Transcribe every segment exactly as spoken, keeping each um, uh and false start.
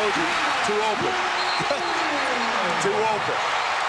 told you, too open. Too open.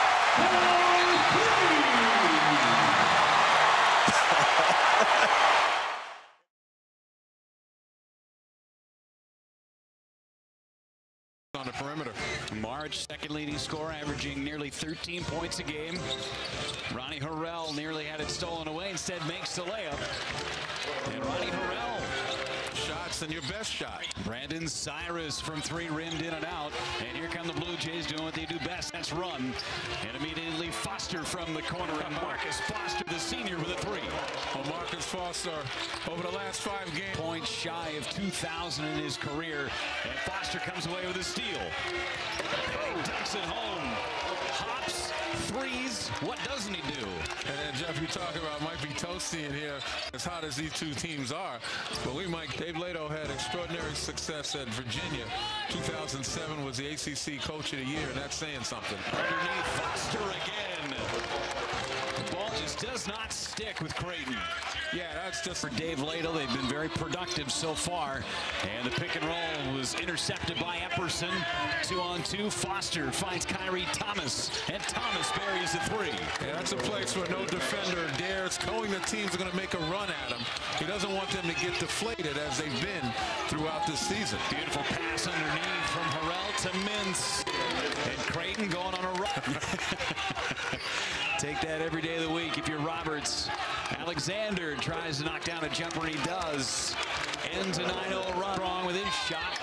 On the perimeter. March, second leading scorer, averaging nearly thirteen points a game. Ronnie Harrell nearly had it stolen away, instead makes the layup. And Ronnie Harrell. Shots and your best shot. Brandon Cyrus from three, rimmed in and out. And here come the Blue Jays doing what they do best. That's run. And immediately Foster from the corner. And Marcus Foster, the senior, with a three. Well, Marcus Foster, over the last five games. Points shy of two thousand in his career. And Foster comes away with a steal. He dunks it home. Hops, threes. What doesn't he do? And then, Jeff, you talk about might be toasty in here, as hot as these two teams are. But we might. Dave Leitao had extraordinary success at Virginia. two thousand seven was the A C C Coach of the Year, and that's saying something. Underneath, Foster again. The ball just does not stick with Creighton. Yeah, that's just For Dave Leitao, they've been very productive so far. And the pick and roll was intercepted by Epperson. Two on two. Foster finds Kyrie Thomas, and Thomas buries the three. Yeah, that's a place where no defender dares, knowing the teams are going to make a run at him. He doesn't want them to get deflated as they've been throughout this season. Beautiful pass underneath from Harrell to Mintz. And Creighton going on a run. Take that every day of the week if you're Roberts. Alexander tries to knock down a jumper, and he does. Ends a nine oh run. Wrong with his shot.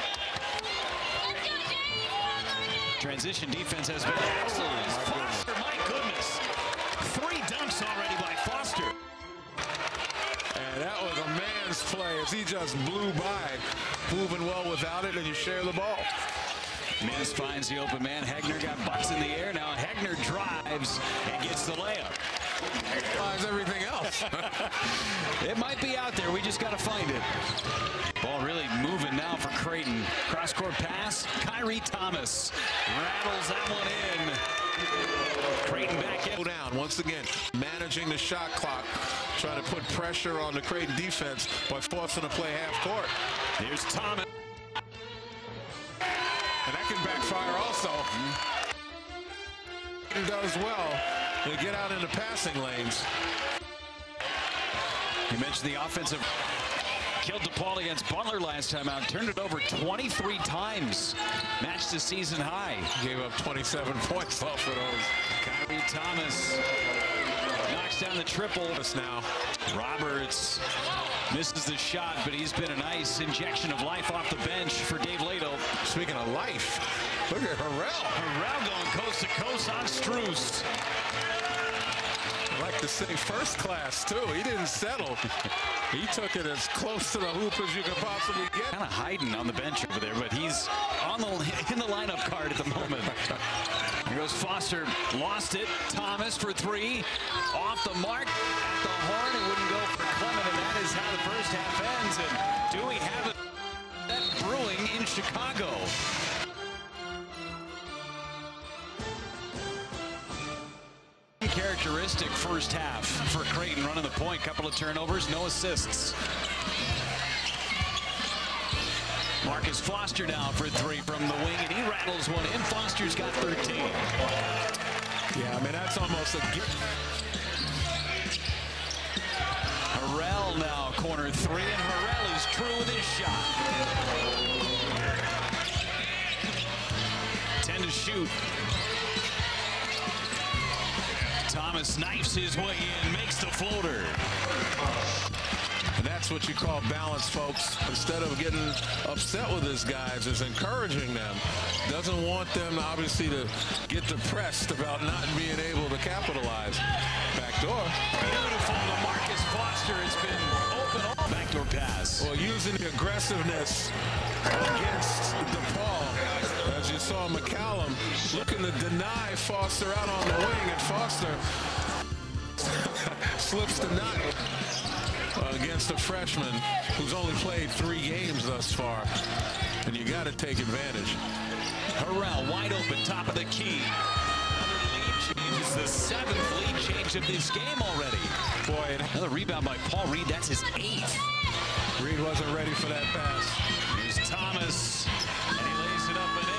Transition defense has been excellent. Foster, my goodness. Three dunks already by Foster. And that was a man's play as he just blew by. Moving well without it, and you share the ball. Mintz finds the open man. Hegner got bucks in the air. Now Hegner drives and gets the layup. Finds everything else. It might be out there. We just got to find it. Ball really moving now for Creighton. Cross-court pass. Kyrie Thomas rattles that one in. Creighton back in. Down once again, managing the shot clock, trying to put pressure on the Creighton defense by forcing to play half court. Here's Thomas. And that can backfire also. He does well. They get out into passing lanes. You mentioned the offensive. Killed DePaul against Butler last time out. Turned it over twenty-three times. Matched the season high. Gave up twenty-seven points off of those. Kyrie Thomas knocks down the triple. Now Roberts misses the shot, but he's been a nice injection of life off the bench for Dave Leitao. Speaking of life, look at Harrell. Harrell going coast to coast on Strus. I like to say first class, too. He didn't settle. He took it as close to the hoop as you could possibly get. Kind of hiding on the bench over there, but he's on the in the lineup card at the moment. Here goes Foster. Lost it. Thomas for three. Off the mark. The horn. It wouldn't go for Clement, and that is how the first half ends. And do we have it that brewing in Chicago? Characteristic first half for Creighton, running the point. Couple of turnovers, no assists. Marcus Foster now for three from the wing, and he rattles one in. Foster's got thirteen. Yeah, I mean, that's almost a gift. Harrell now corner three, and Harrell is true with his shot. ten to shoot. Thomas knifes his way in, makes the floater. And that's what you call balance, folks. Instead of getting upset with his guys, is encouraging them. Doesn't want them, obviously, to get depressed about not being able to capitalize. Backdoor. Beautiful to Marcus Foster. It's been open all backdoor pass. Well, using the aggressiveness against DePaul, as you saw McCallum looking to deny Foster out on the wing, and Foster slips the nut against a freshman who's only played three games thus far, and you got to take advantage. Harrell wide open, top of the key. Another lead change. It's the seventh lead change of this game already. Boy, another rebound by Paul Reed. That's his eighth. Reed wasn't ready for that pass. Here's Thomas, and he lays it up and in.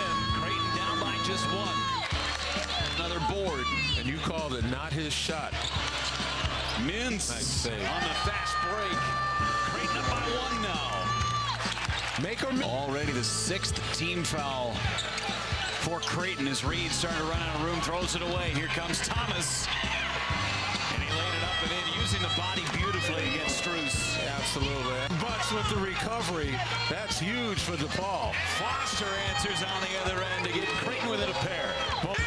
just one. Another board. And you called it not his shot. Mintz Nice save. on the fast break. Creighton up by one now. Make or miss. Already the sixth team foul for Creighton as Reed starting to run out of room, throws it away. Here comes Thomas. And he laid it up and in, using the body beautifully against Strus. Absolutely. Bucks with the recovery. That's huge for DePaul. Foster answers on the other end to get Creighton within a pair. Well,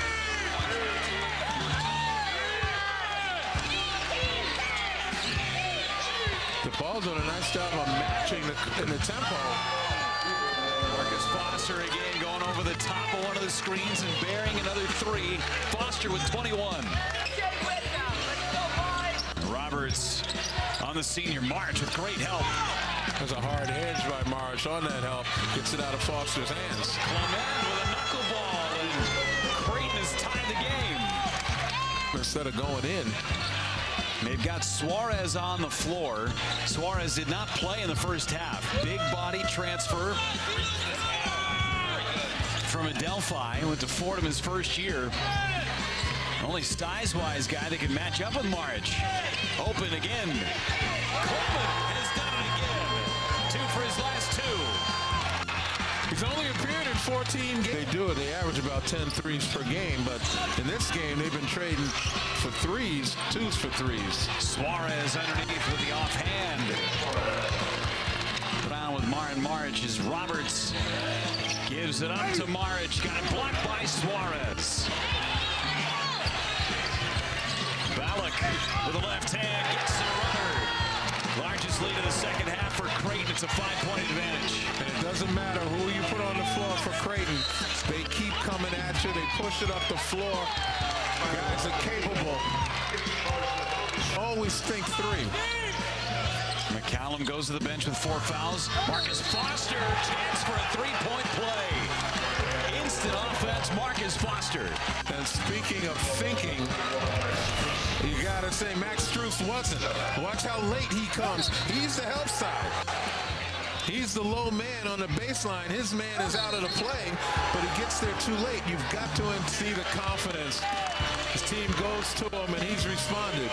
DePaul doing a nice job of matching the, in the tempo. Marcus Foster again going over the top of one of the screens and burying another three. Foster with twenty-one. Roberts on the senior March with great help. There's a hard edge by March on that help. Gets it out of Foster's hands. Clement with a knuckleball, and Creighton has tied the game. Instead of going in. They've got Suarez on the floor. Suarez did not play in the first half. Big body transfer from Adelphi. Went to Fordham his first year. Only size-wise guy that can match up with March. Open again. Coleman has done it again. Two for his last two. He's only appeared in fourteen games. They do it. They average about ten threes per game, but in this game, they've been trading for threes, twos for threes. Suarez underneath with the offhand. Down with Martin March as Roberts gives it up to March. Got it blocked by Suarez. Ballack with the left hand gets the runner. Largest lead of the second half for Creighton. It's a five-point advantage. And it doesn't matter who you put on the floor for Creighton. They keep coming at you. They push it up the floor. Guys are capable. Always think three. McCallum goes to the bench with four fouls. Marcus Foster, chance for a three-point play. Instant offense, Marcus Foster. And speaking of thinking, you gotta say Max Strus wasn't. Watch how late he comes. He's the help side. He's the low man on the baseline. His man is out of the play, but he gets there too late. You've got to see the confidence. His team goes to him, and he's responded.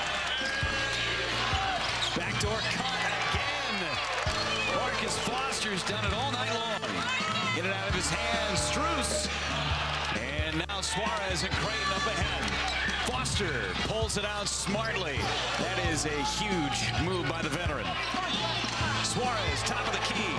Backdoor cut again. Marcus Foster's done it all night long. Get it out of his hands. Strus. And now Suarez and Creighton up ahead. Foster pulls it out smartly. That is a huge move by the veteran. Suarez, top of the key.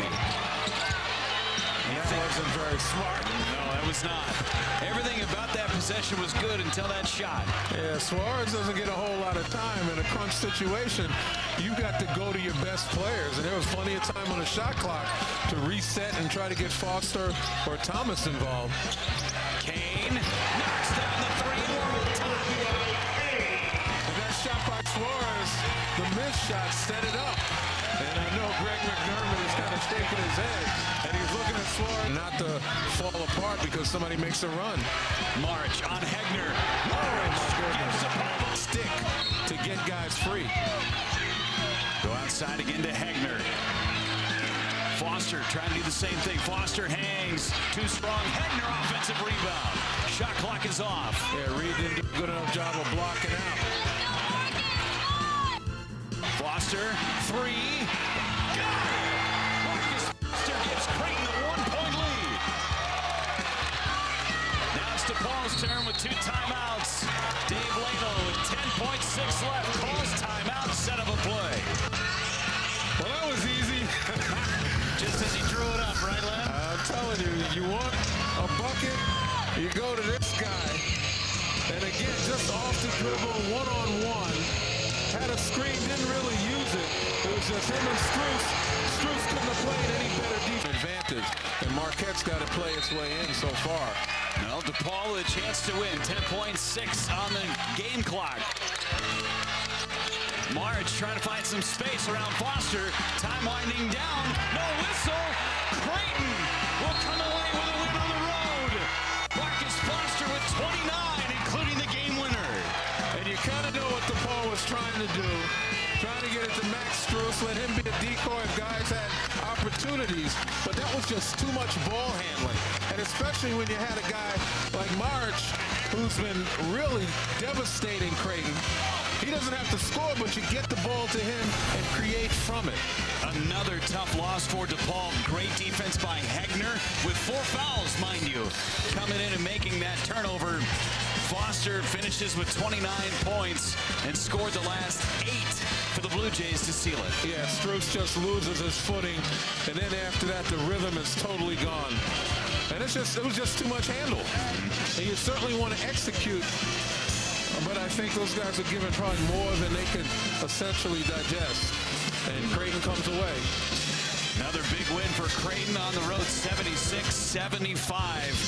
That wasn't very smart. No, that was not. Everything about that possession was good until that shot. Yeah, Suarez doesn't get a whole lot of time in a crunch situation. You got to go to your best players, and there was plenty of time on the shot clock to reset and try to get Foster or Thomas involved. Kane knocks down the three. And that shot by Suarez, the missed shot, set it up. And I know Greg McDermott is kind of shaking his head, and he's looking at Suarez not to fall apart because somebody makes a run. March on Hegner. March gives a stick to get guys free. Go outside again to Hegner. Foster trying to do the same thing. Foster hangs. Too strong. Hegner offensive rebound. Shot clock is off. Yeah, Reed didn't do a good enough job of blocking out. Foster, three. Got it! Marcus Foster gives Creighton a one-point lead. Now it's DePaul's turn with two timeouts. Dave Lano with ten point six left. Calls timeout, set up a play. Well, that was easy. Just as he drew it up, right, Len? I'm telling you, you want a bucket, you go to this guy. And again, just off the dribble, one-on-one. Had a screen, didn't really use it. It was just him and Strus. Strus couldn't have played any better defense. Advantage. And Marquette's got to play its way in so far. Well, DePaul with a chance to win. ten point six on the game clock. March trying to find some space around Foster. Time winding down. No whistle. Creighton will come away with a win on the road. Marcus Foster with twenty-nine, including the game winner. And you kind of know what DePaul was trying to do. Trying to get get it to Max Strus, let him be a decoy if guys had opportunities, but that was just too much ball handling. And especially when you had a guy like March, who's been really devastating Creighton. He doesn't have to score, but you get the ball to him and create from it. Another tough loss for DePaul. Great defense by Hegner with four fouls, mind you, coming in and making that turnover. Foster finishes with twenty-nine points and scored the last eight for the Blue Jays to seal it. Yeah, Strus just loses his footing, and then after that, the rhythm is totally gone. And it's just, it was just too much handle. And you certainly want to execute, but I think those guys are given probably more than they could essentially digest. And Creighton comes away. Another big win for Creighton on the road, seventy-six seventy-five.